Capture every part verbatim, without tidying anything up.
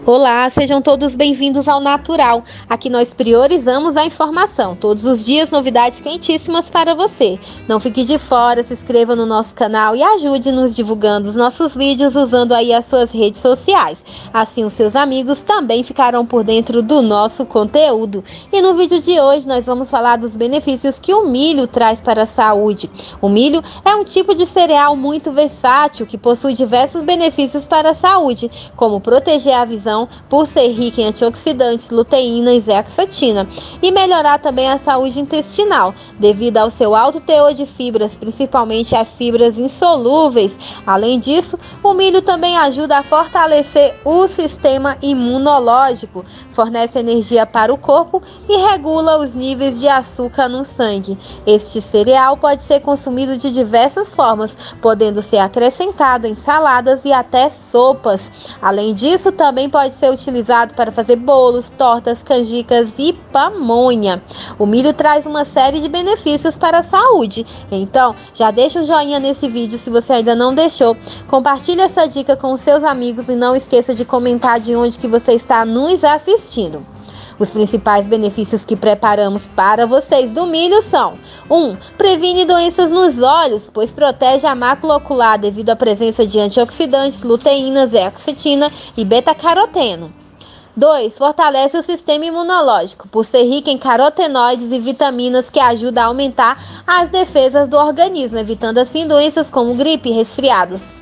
Olá, sejam todos bem-vindos ao Natural. Aqui nós priorizamos a informação. Todos os dias novidades quentíssimas para você. Não fique de fora, se inscreva no nosso canal e ajude-nos divulgando os nossos vídeos usando aí as suas redes sociais. Assim os seus amigos também ficarão por dentro do nosso conteúdo. E no vídeo de hoje nós vamos falar dos benefícios que o milho traz para a saúde. O milho é um tipo de cereal muito versátil que possui diversos benefícios para a saúde, como proteger a visão por ser rica em antioxidantes, luteína e zeaxantina, e melhorar também a saúde intestinal, devido ao seu alto teor de fibras, principalmente as fibras insolúveis. Além disso, o milho também ajuda a fortalecer o sistema imunológico, fornece energia para o corpo e regula os níveis de açúcar no sangue. Este cereal pode ser consumido de diversas formas, podendo ser acrescentado em saladas e até sopas. Além disso, também pode Pode ser utilizado para fazer bolos, tortas, canjicas e pamonha. O milho traz uma série de benefícios para a saúde. Então, já deixa um joinha nesse vídeo se você ainda não deixou. Compartilhe essa dica com os seus amigos e não esqueça de comentar de onde que você está nos assistindo. Os principais benefícios que preparamos para vocês do milho são: um. Previne doenças nos olhos, pois protege a mácula ocular devido à presença de antioxidantes, luteína, zeaxantina e beta-caroteno. dois. Fortalece o sistema imunológico, por ser rica em carotenoides e vitaminas que ajudam a aumentar as defesas do organismo, evitando assim doenças como gripe e resfriados.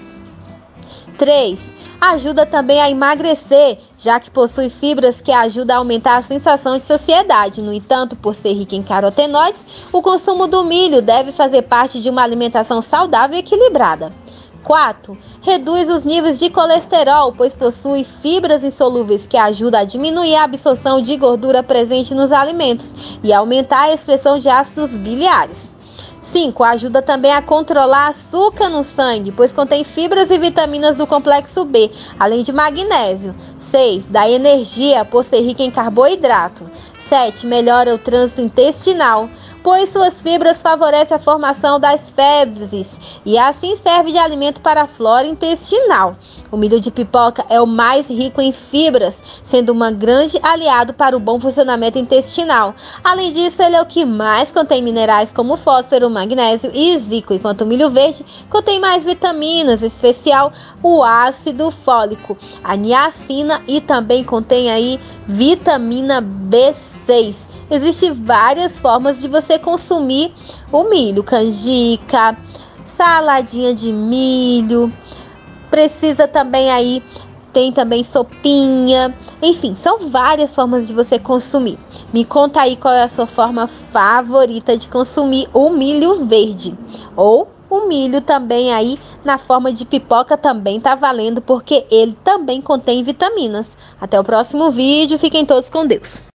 três. Ajuda também a emagrecer, já que possui fibras que ajudam a aumentar a sensação de saciedade. No entanto, por ser rica em carotenoides, o consumo do milho deve fazer parte de uma alimentação saudável e equilibrada. quatro. Reduz os níveis de colesterol, pois possui fibras insolúveis que ajudam a diminuir a absorção de gordura presente nos alimentos e aumentar a excreção de ácidos biliares. cinco. Ajuda também a controlar açúcar no sangue, pois contém fibras e vitaminas do complexo B, além de magnésio. seis. Dá energia, por ser rica em carboidrato. sete. Melhora o trânsito intestinal, pois suas fibras favorecem a formação das fezes e assim serve de alimento para a flora intestinal. O milho de pipoca é o mais rico em fibras, sendo um grande aliado para o bom funcionamento intestinal. Além disso, ele é o que mais contém minerais como fósforo, magnésio e zinco, enquanto o milho verde contém mais vitaminas, em especial o ácido fólico, a niacina, e também contém aí vitamina B seis. Existem várias formas de você consumir o milho: canjica, saladinha de milho, precisa também aí, tem também sopinha, enfim, são várias formas de você consumir. Me conta aí qual é a sua forma favorita de consumir o milho verde, ou o milho também aí na forma de pipoca também tá valendo, porque ele também contém vitaminas. Até o próximo vídeo, fiquem todos com Deus.